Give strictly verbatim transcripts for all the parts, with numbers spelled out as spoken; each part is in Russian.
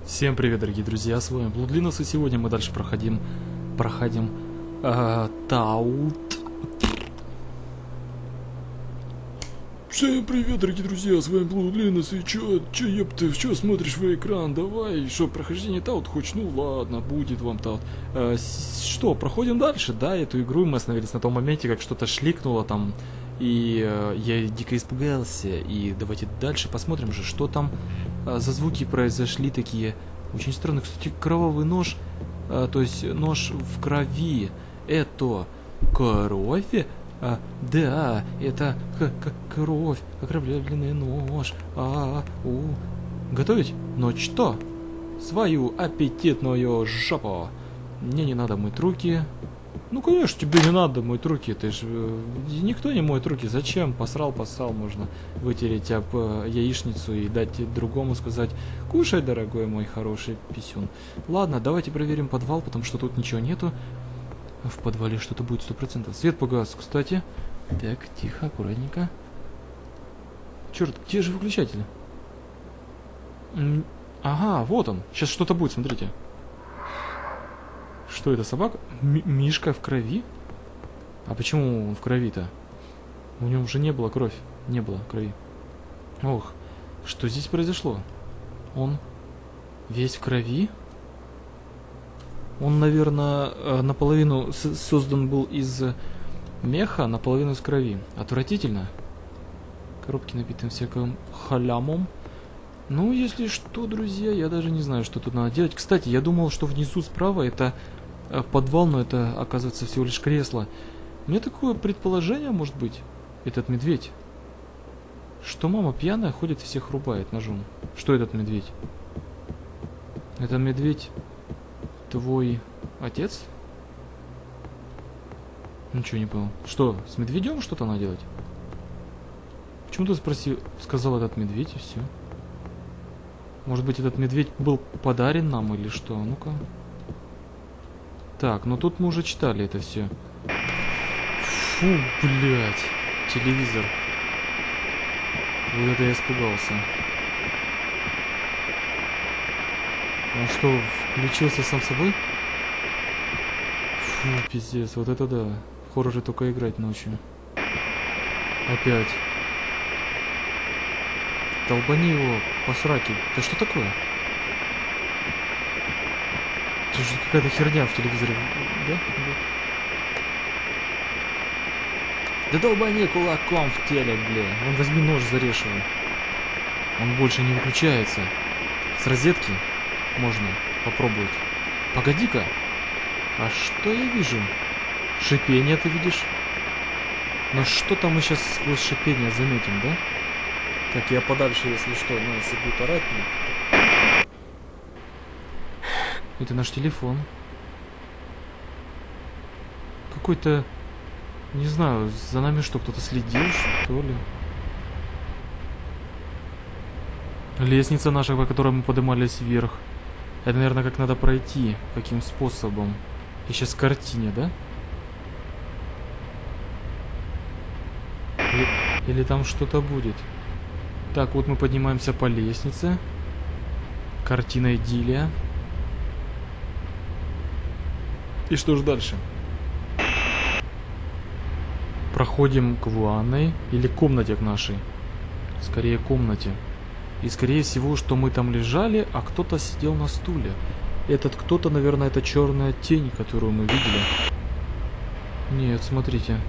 Всем привет, дорогие друзья, с вами Блудлинос, и сегодня мы дальше проходим, проходим э, Таут. Всем привет, дорогие друзья, с вами Блудлинос, и чё, чё, ёб ты, чё смотришь в экран, давай, что, прохождение Таут хочешь? Ну ладно, будет вам Таут. Э, что, проходим дальше, да, эту игру, мы остановились на том моменте, как что-то шликнуло там, и э, я дико испугался, и давайте дальше посмотрим же, что там э, за звуки произошли такие, очень странные. Кстати, кровавый нож, э, то есть нож в крови, это кровь? А, да, это к к кровь, окровавленный нож. А, у. Готовить? Но что? Свою аппетитную жопу. Мне не надо мыть руки. Ну, конечно, тебе не надо мыть руки. Ты ж... Никто не моет руки. Зачем? Посрал, поссал. Можно вытереть об яичницу и дать другому сказать: кушай, дорогой мой хороший писюн. Ладно, давайте проверим подвал, потому что тут ничего нету. В подвале что-то будет сто процентов. Свет погас, кстати. Так, тихо, аккуратненько. Черт, где же выключатель? М- ага, вот он. Сейчас что-то будет, смотрите. Что это, собака? М- Мишка в крови? А почему он в крови-то? У него уже не было кровь. Не было крови. Ох, что здесь произошло? Он весь в крови? Он, наверное, наполовину создан был из меха, наполовину из крови. Отвратительно. Коробки набиты всяким халямом. Ну, если что, друзья, я даже не знаю, что тут надо делать. Кстати, я думал, что внизу справа это подвал, но это, оказывается, всего лишь кресло. У меня такое предположение, может быть, этот медведь. Что мама пьяная ходит и всех рубает ножом. Что этот медведь? Это медведь... Твой отец? Ничего не понял. Что, с медведем что-то надо делать? Почему ты спросил, сказал этот медведь и все? Может быть, этот медведь был подарен нам или что? Ну-ка. Так, ну тут мы уже читали это все. Фу, блядь. Телевизор. Вот это я испугался. Он что, включился сам собой? Фу, пиздец, вот это да. В хорроре только играть ночью. Опять. Долбани его по сраке. Да что такое? Это же какая-то херня в телевизоре. Да? Да долбани кулаком в теле, бля. Вон возьми нож, зарежь его. Он больше не выключается. С розетки можно попробовать. Погоди-ка. А что я вижу? Шипение ты видишь? Но что-то мы сейчас сквозь шипение заметим, да? Так, я подальше, если что, ну, если будет орать. Ну... Это наш телефон. Какой-то... Не знаю, за нами что, кто-то следил, что ли? Лестница наша, по которой мы поднимались вверх. Это, наверное, как надо пройти. Каким способом? И сейчас в картине, да? Или, или там что-то будет. Так, вот мы поднимаемся по лестнице. Картина идиллия. И что же дальше? Проходим к ванной. Или комнате к нашей. Скорее, комнате. И скорее всего, что мы там лежали, а кто-то сидел на стуле. Этот кто-то, наверное, это черная тень, которую мы видели. Нет, смотрите.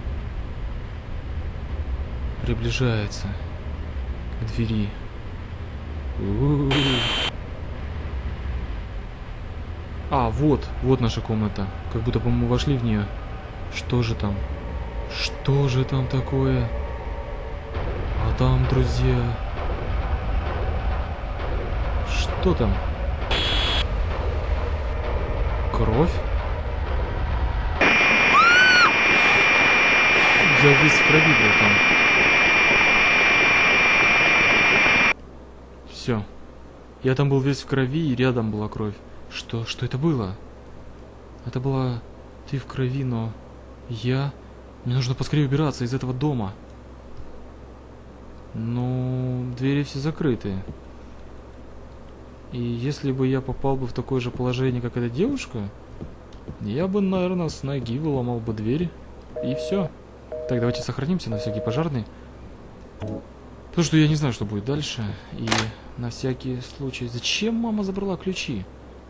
Приближается к двери. У-у-у. А, вот, вот наша комната. Как будто бы мы вошли в нее. Что же там? Что же там такое? А там, друзья... Что там? Кровь? Я весь в крови был там. Все. Я там был весь в крови, и рядом была кровь. Что? Что это было? Это была... Ты в крови, но... Я... Мне нужно поскорее убираться из этого дома. Ну... Двери все закрыты. И если бы я попал бы в такое же положение, как эта девушка, я бы, наверное, с ноги выломал бы дверь. И все. Так, давайте сохранимся на всякий пожарный. Потому что я не знаю, что будет дальше. И на всякий случай... Зачем мама забрала ключи?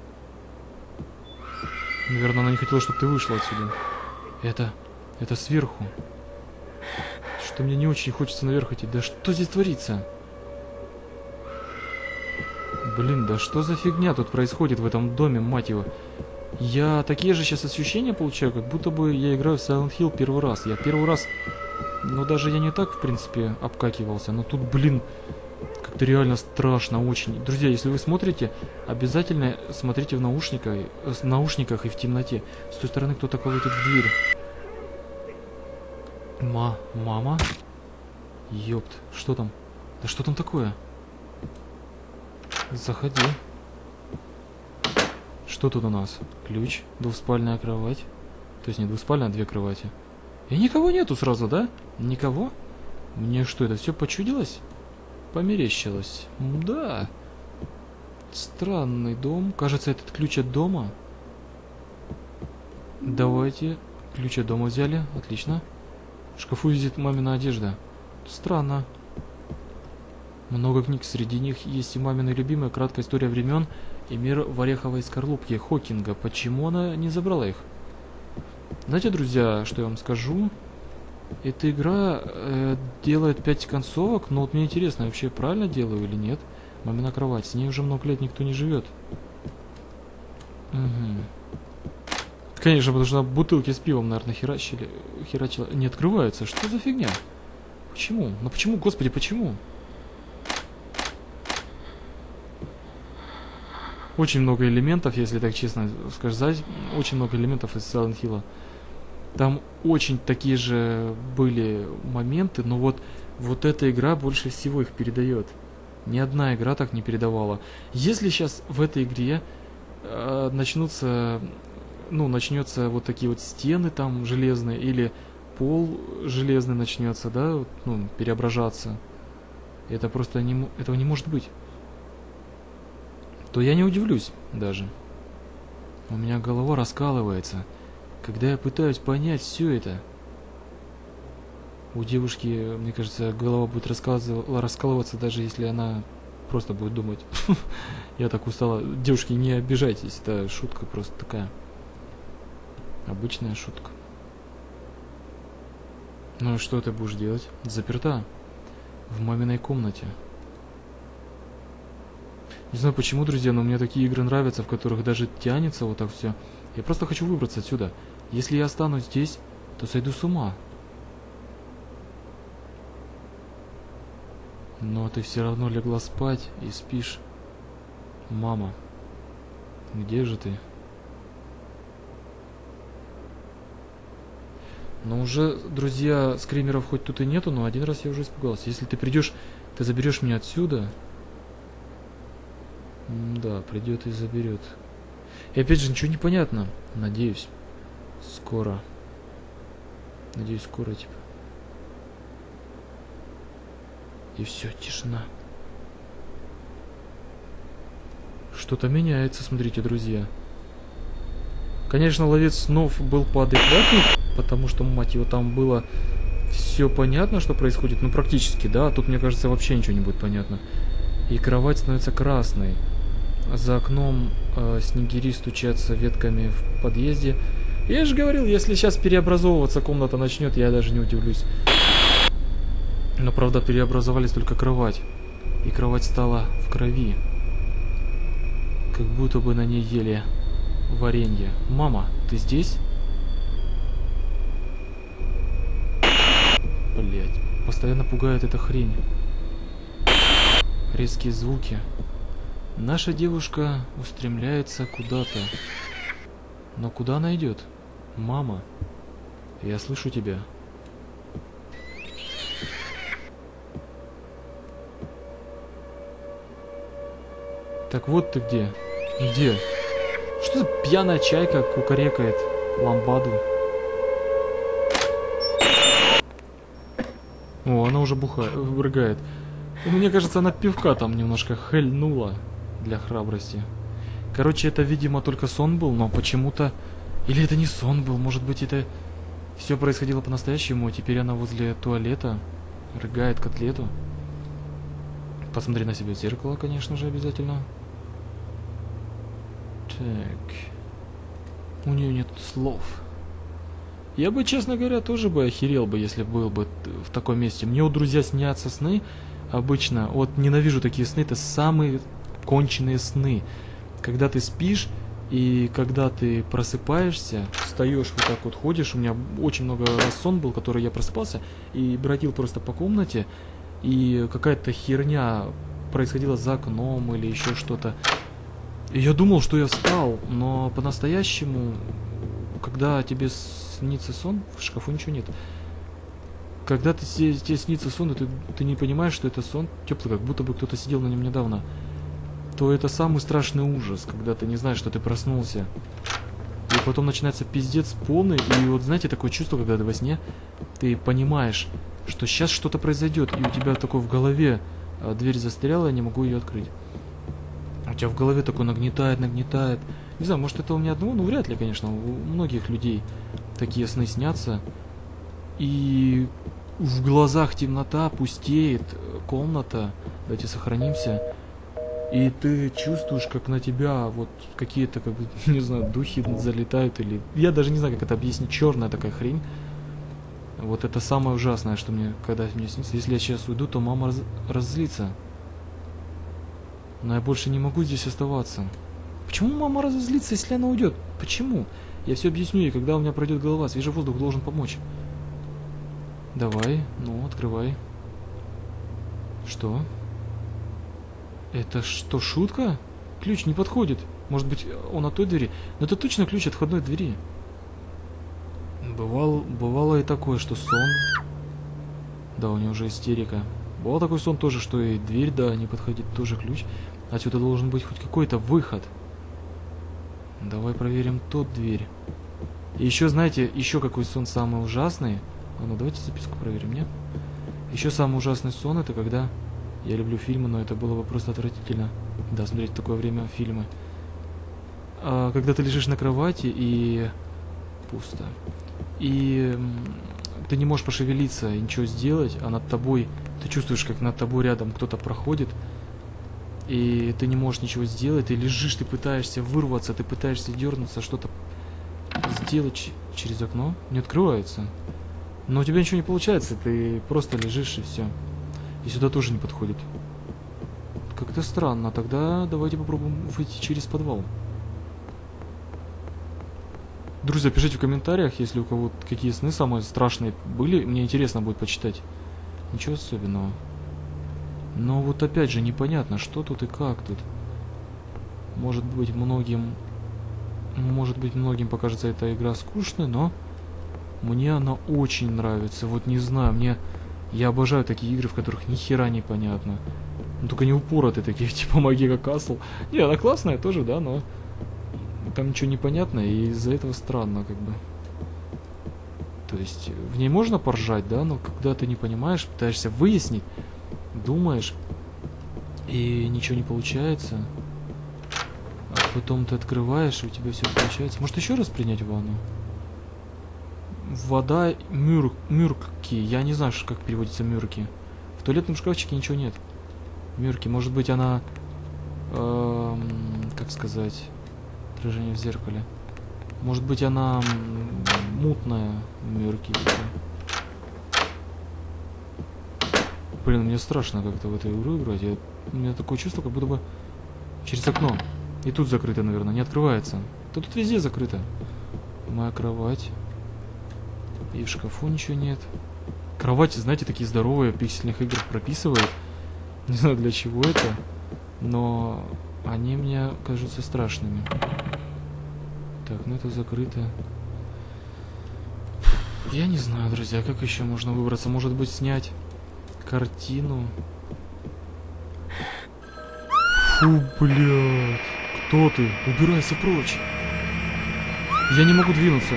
Наверное, она не хотела, чтобы ты вышла отсюда. Это... Это сверху. Что мне не очень хочется наверх идти. Да что здесь творится? Блин, да что за фигня тут происходит в этом доме, мать его? Я такие же сейчас ощущения получаю, как будто бы я играю в Silent Hill первый раз. Я первый раз... Ну, даже я не так, в принципе, обкакивался. Но тут, блин, как-то реально страшно очень. Друзья, если вы смотрите, обязательно смотрите в наушниках, в наушниках и в темноте. С той стороны кто-то колотит в дверь. Ма... Мама? Ёпт, что там? Да что там такое? Заходи. Что тут у нас? Ключ, двуспальная кровать. То есть не двуспальная, а две кровати. И никого нету сразу, да? Никого? Мне что, это все почудилось? Померещилось. Да. Странный дом. Кажется, этот ключ от дома. Давайте. Ключ от дома взяли. Отлично. В шкафу висит мамина одежда. Странно. Много книг, среди них есть и мамина любимая «Краткая история времен» и «Мир в ореховой скорлупке» Хокинга. Почему она не забрала их? Знаете, друзья, что я вам скажу? Эта игра э, делает пять концовок, но вот мне интересно, я вообще правильно делаю или нет? Мамина кровать, с ней уже много лет никто не живет. Угу. Конечно, потому что бутылки с пивом, наверное, херачили, херачила. Не открываются. Что за фигня? Почему? Ну почему, господи, почему? Очень много элементов, если так честно сказать, очень много элементов из Silent Hill. Там очень такие же были моменты, но вот, вот эта игра больше всего их передает. Ни одна игра так не передавала. Если сейчас в этой игре э, начнутся, ну, начнется вот такие вот стены там железные, или пол железный начнется, да, ну, преображаться, это просто не, этого не может быть. То я не удивлюсь даже. У меня голова раскалывается, когда я пытаюсь понять все это. У девушки, мне кажется, голова будет раскалываться, даже если она просто будет думать. Я так устала. Девушки, не обижайтесь, это шутка просто такая. Обычная шутка. Ну и что ты будешь делать? Заперта в маминой комнате. Не знаю почему, друзья, но мне такие игры нравятся, в которых даже тянется вот так все. Я просто хочу выбраться отсюда. Если я останусь здесь, то сойду с ума. Но ты все равно легла спать и спишь. Мама, где же ты? Но уже, друзья, скримеров хоть тут и нету, но один раз я уже испугался. Если ты придешь, ты заберешь меня отсюда. Да, придет и заберет. И опять же, ничего не понятно. Надеюсь, скоро. Надеюсь, скоро, типа. И все, тишина. Что-то меняется, смотрите, друзья. Конечно, ловец снов был поадекватней, потому что, мать его, там было все понятно, что происходит. Ну, практически, да. Тут, мне кажется, вообще ничего не будет понятно. И кровать становится красной. За окном э, снегири стучатся ветками в подъезде. Я же говорил, если сейчас переобразовываться комната начнет, я даже не удивлюсь. Но, правда, переобразовались только кровать. И кровать стала в крови. Как будто бы на ней ели варенье. Мама, ты здесь? Блять, постоянно пугает эта хрень. Резкие звуки. Наша девушка устремляется куда-то. Но куда она идет? Мама, я слышу тебя. Так вот ты где? Где? Что за пьяная чайка кукарекает ламбаду? О, она уже бухает, рыгает. Мне кажется, она пивка там немножко хельнула. для храбрости. Короче, это, видимо, только сон был, но почему-то... Или это не сон был, может быть, это... Все происходило по-настоящему, теперь она возле туалета рыгает котлету. Посмотри на себя в зеркало, конечно же, обязательно. Так. У нее нет слов. Я бы, честно говоря, тоже бы охерел бы, если был бы в таком месте. Мне у друзья снятся сны обычно. Вот ненавижу такие сны, это самые конченые сны. Когда ты спишь, и когда ты просыпаешься, встаешь вот так вот, ходишь. У меня очень много раз сон был, который я просыпался и бродил просто по комнате. И какая-то херня происходила за окном или еще что-то. И я думал, что я встал, но по-настоящему, когда тебе снится сон, в шкафу ничего нет. Когда ты, тебе снится сон, и ты, ты не понимаешь, что это сон теплый, как будто бы кто-то сидел на нем недавно, то это самый страшный ужас, когда ты не знаешь, что ты проснулся. И потом начинается пиздец полный, и вот знаете, такое чувство, когда ты во сне, ты понимаешь, что сейчас что-то произойдет, и у тебя такое в голове, а, дверь застряла, я не могу ее открыть. У тебя в голове такое нагнетает, нагнетает. Не знаю, может это у меня одного, ну вряд ли, конечно, у многих людей такие сны снятся. И в глазах темнота, пустеет комната, давайте сохранимся. И ты чувствуешь, как на тебя вот какие-то, как, не знаю, духи залетают или... Я даже не знаю, как это объяснить, черная такая хрень. Вот это самое ужасное, что мне, когда мне снится. Если я сейчас уйду, то мама раз... разозлится. Но я больше не могу здесь оставаться. Почему мама разозлится, если она уйдет? Почему? Я все объясню ей, когда у меня пройдет голова. Свежий воздух должен помочь. Давай, ну, открывай. Что? Это что, шутка? Ключ не подходит. Может быть, он от той двери? Но это точно ключ от входной двери. Бывал, бывало и такое, что сон... Да, у него уже истерика. Бывал такой сон тоже, что и дверь, да, не подходит, тоже ключ. Отсюда должен быть хоть какой-то выход. Давай проверим тот дверь. И еще, знаете, еще какой сон самый ужасный. А ну, давайте записку проверим, нет? Еще самый ужасный сон, это когда... Я люблю фильмы, но это было бы просто отвратительно. Да, смотреть в такое время фильмы. А, когда ты лежишь на кровати и... Пусто. И ты не можешь пошевелиться и ничего сделать, а над тобой... Ты чувствуешь, как над тобой рядом кто-то проходит, и ты не можешь ничего сделать, ты лежишь, ты пытаешься вырваться, ты пытаешься дернуться, что-то сделать через окно, не открывается. Но у тебя ничего не получается, ты просто лежишь и все. И сюда тоже не подходит. Как-то странно, тогда давайте попробуем выйти через подвал. Друзья, пишите в комментариях, если у кого какие сны самые страшные были, мне интересно будет почитать. Ничего особенного. Но вот опять же непонятно, что тут и как тут. Может быть многим... Может быть многим покажется эта игра скучной, но... Мне она очень нравится. Вот не знаю, мне... Я обожаю такие игры, в которых ни хера не понятно. Ну только не упоротые такие, типа Магика Касл. Не, она классная тоже, да, но... Там ничего не понятно, и из-за этого странно, как бы. То есть, в ней можно поржать, да, но когда ты не понимаешь, пытаешься выяснить, думаешь, и ничего не получается, а потом ты открываешь, и у тебя все получается. Может, еще раз принять ванну? Вода мюр... мюрки. Я не знаю, как переводится мюрки. В туалетном шкафчике ничего нет. Мюрки. Может быть, она... Эм, как сказать... Отражение в зеркале. Может быть, она мутная, мюрки. Блин, мне страшно как-то в эту игру играть. Я... У меня такое чувство, как будто бы через окно. И тут закрыто, наверное, не открывается. Да тут везде закрыто. Моя кровать. И в шкафу ничего нет. Кровати, знаете, такие здоровые, в пиксельных играх прописывают. Не знаю, для чего это. Но они мне кажутся страшными. Так, ну это закрыто. Я не знаю, друзья, как еще можно выбраться? Может быть, снять картину? Фу, блядь. Кто ты? Убирайся прочь. Я не могу двинуться.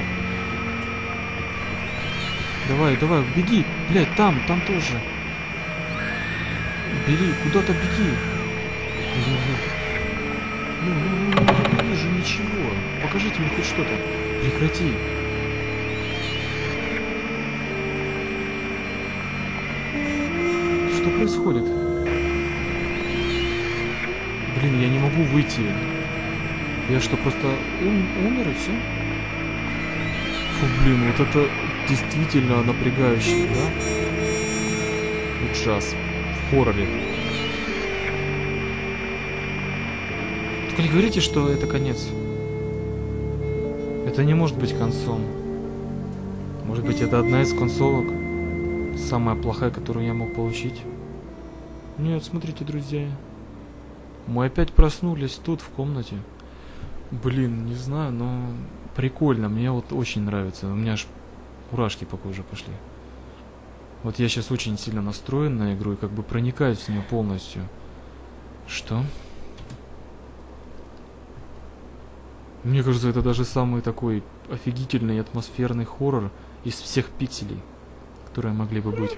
Давай, давай, беги. Блядь, там, там тоже. Бери, куда-то беги. Ну, ну, ну, я не вижу ничего. Покажите мне хоть что-то. Прекрати. Что происходит? Блин, я не могу выйти. Я что, просто ум умер и все? Фу, блин, вот это действительно напрягающе, да? Ужас. В хорроре. Только не говорите, что это конец. Это не может быть концом. Может быть, это одна из концовок. Самая плохая, которую я мог получить. Нет, смотрите, друзья. Мы опять проснулись тут, в комнате. Блин, не знаю, но прикольно. Мне вот очень нравится. У меня аж мурашки по коже пошли. Вот я сейчас очень сильно настроен на игру и как бы проникаюсь в нее полностью. Что? Мне кажется, это даже самый такой офигительный атмосферный хоррор из всех пикселей, которые могли бы быть.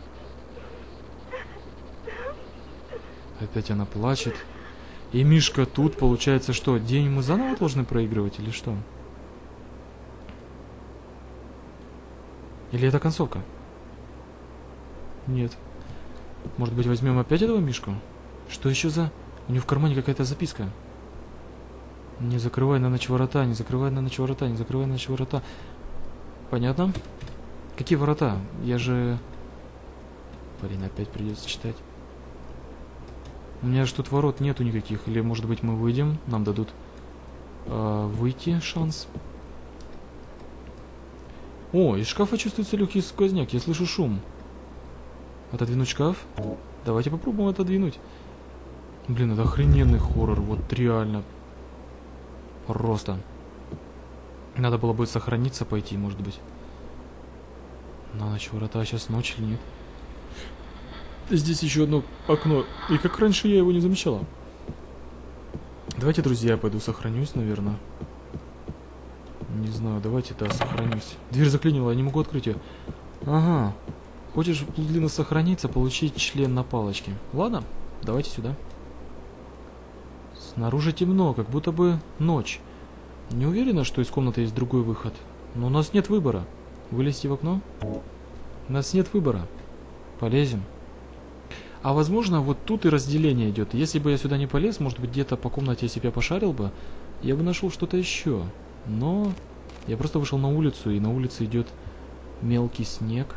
Опять она плачет. И Мишка тут, получается, что? День мы заново должны проигрывать или что? Или это концовка? Нет. Может быть, возьмем опять этого Мишку? Что еще за... У него в кармане какая-то записка. Не закрывай на ночь ворота, не закрывай на ночь ворота, не закрывай на ночь ворота. Понятно? Какие ворота? Я же... Блин, опять придется читать. У меня же тут ворот нету никаких. Или, может быть, мы выйдем, нам дадут э, выйти шанс. О, из шкафа чувствуется легкий сквозняк. Я слышу шум. Отодвинуть шкаф? Давайте попробуем отодвинуть. Блин, это охрененный хоррор. Вот реально. Просто. Надо было бы сохраниться, пойти, может быть. На ночь ворота. Сейчас ночь или нет? Здесь еще одно окно. И как раньше я его не замечала. Давайте, друзья, я пойду сохранюсь, наверное. Не знаю, давайте, да, сохранюсь. Дверь заклинила, я не могу открыть ее. Ага. Хочешь длинно сохраниться, получить член на палочке. Ладно, давайте сюда. Снаружи темно, как будто бы ночь. Не уверена, что из комнаты есть другой выход. Но у нас нет выбора. Вылезти в окно? У нас нет выбора. Полезем. А возможно, вот тут и разделение идет. Если бы я сюда не полез, может быть, где-то по комнате я себя пошарил бы, я бы нашел что-то еще. Но я просто вышел на улицу, и на улице идет мелкий снег.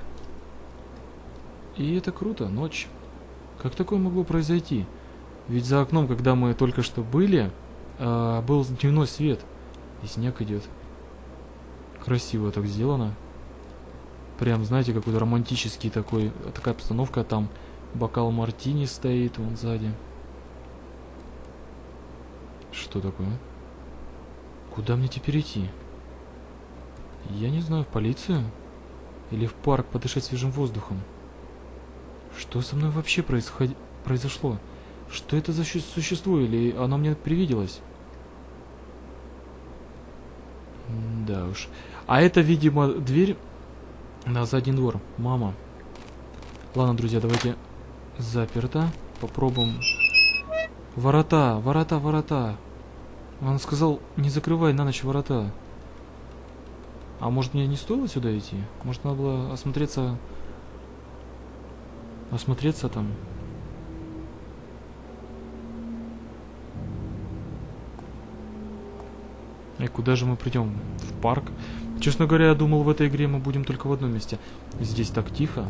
И это круто, ночь. Как такое могло произойти? Ведь за окном, когда мы только что были, э, был дневной свет, и снег идет. Красиво так сделано. Прям, знаете, какой-то романтический такой, такая обстановка. Там бокал мартини стоит, вон сзади. Что такое? Куда мне теперь идти? Я не знаю, в полицию? Или в парк подышать свежим воздухом? Что со мной вообще происход... произошло? Что это за существо? Или оно мне привиделось? Да уж. А это, видимо, дверь на задний двор. Мама. Ладно, друзья, давайте... Заперто. Попробуем. Ворота, ворота, ворота. Он сказал, не закрывай на ночь ворота. А может, мне не стоило сюда идти? Может, надо было осмотреться... Осмотреться там. И куда же мы придем? В парк? Честно говоря, я думал, в этой игре мы будем только в одном месте. Здесь так тихо.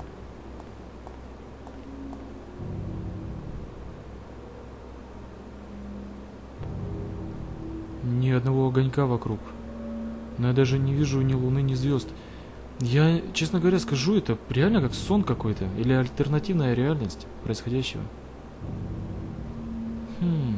Ни одного огонька вокруг. Но я даже не вижу ни луны, ни звезд. Я, честно говоря, скажу, это реально как сон какой-то. Или альтернативная реальность происходящего. Хм.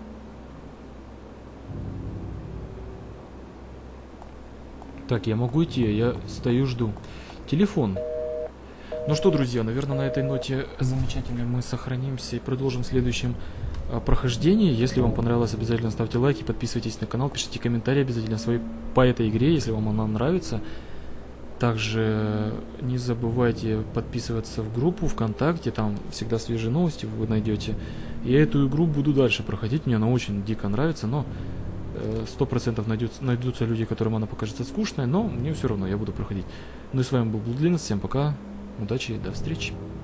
Так, я могу идти, я стою, жду. Телефон. Ну что, друзья, наверное, на этой ноте замечательно мы сохранимся и продолжим в следующем а, прохождении. Если вам понравилось, обязательно ставьте лайки, подписывайтесь на канал, пишите комментарии обязательно свои по этой игре, если вам она нравится. Также не забывайте подписываться в группу ВКонтакте, там всегда свежие новости вы найдете. Я эту игру буду дальше проходить, мне она очень дико нравится, но сто процентов найдутся, найдутся люди, которым она покажется скучной, но мне все равно, я буду проходить. Ну и с вами был Блудлинс, всем пока, удачи, до встречи.